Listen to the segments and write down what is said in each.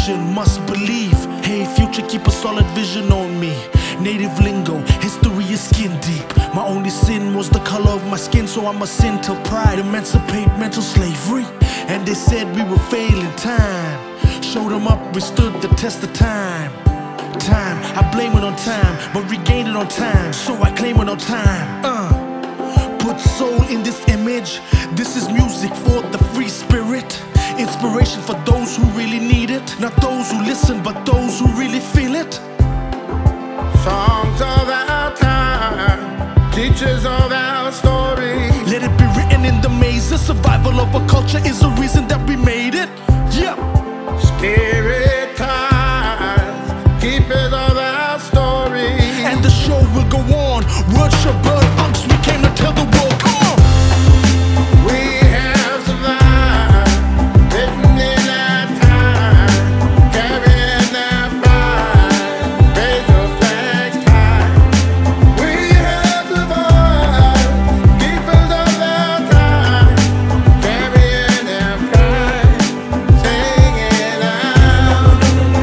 vision, must believe. Hey future, keep a solid vision on me. Native lingo, history is skin deep. My only sin was the color of my skin, so I'm a sin till pride emancipate mental slavery. And they said we would fail in time. Showed them up, we stood the test of time. I blame it on time, but regained it on time, so I claim it on time. Put soul in this image. This is music for the free spirit. Inspiration for those who really need it. Not those who listen, but those who really feel it. Songs of our time, teachers of our story. Let it be written in the mazes. Survival of a culture is the reason that we made it. Yeah. Spirit ties, keepers of our story. And the show will go on. Words shall burn, unks, we came to tell the world. Come on. We have survived, written in our time, carrying our pride, raise your flags high. We have survived, keepers of our time, carrying our pride, singing out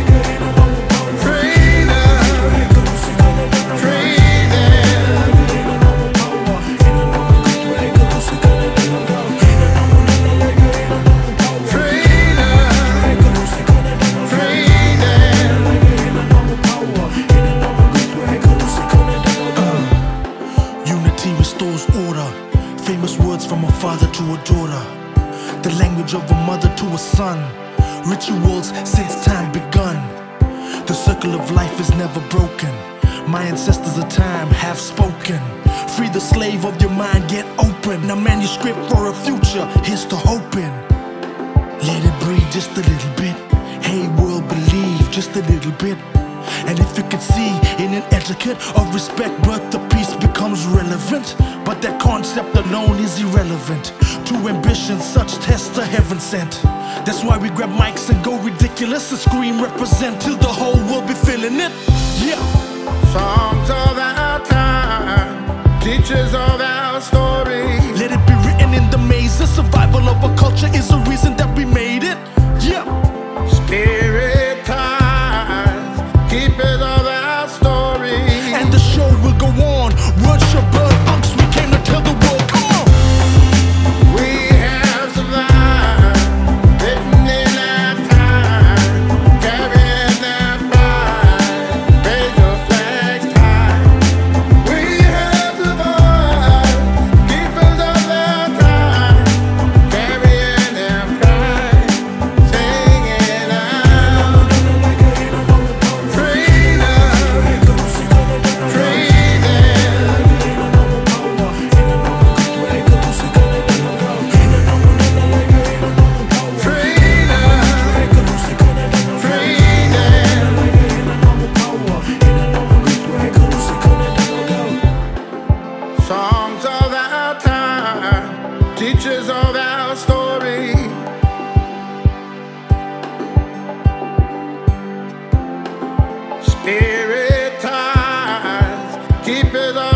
freedom, freedom. Unity restores order. Famous words from a father to a daughter. The language of a mother to a son. Rituals since time begun. The circle of life is never broken. My ancestors of time have spoken. Free the slave of your mind, get open. A manuscript for a future, here's to hoping. Let it breathe just a little bit. Hey world, believe just a little bit. And if you can see in an etiquette of respect, birth to peace becomes relevant. But that concept alone is irrelevant to ambition, such tests are heaven sent. That's why we grab mics and go ridiculous and scream represent till the whole world be feeling it. Yeah. Songs of our time, teachers of our story. Let it be written in the mazes. Survival of a culture is the reason that we made it. Yeah. Spirit ties, keepers of our story. And the show will go on. Words shall burn, unks, we came to tell the world. Come on. We have survived, written in our time, carrying our pride, raise your flags high. We have survived, keepers of our time, carrying our pride, singing out freedom, songs of our time, teachers of our story. Spirit ties, keepers of